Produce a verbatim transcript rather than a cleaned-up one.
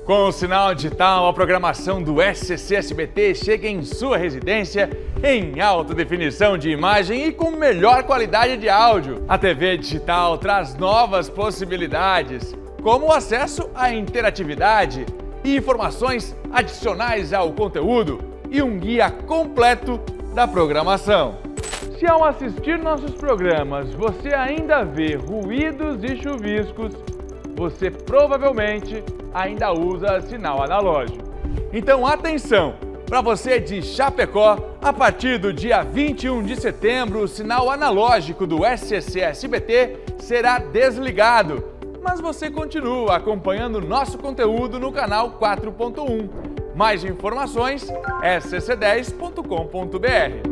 Com o sinal digital, a programação do S C C S B T chega em sua residência em alta definição de imagem e com melhor qualidade de áudio. A T V digital traz novas possibilidades, como o acesso à interatividade e informações adicionais ao conteúdo e um guia completo da programação. Se ao assistir nossos programas você ainda vê ruídos e chuviscos, você provavelmente ainda usa sinal analógico. Então atenção! Para você de Chapecó, a partir do dia vinte e um de setembro, o sinal analógico do S C C S B T será desligado, mas você continua acompanhando nosso conteúdo no canal quatro ponto um. Mais informações, s c c dez ponto com ponto br.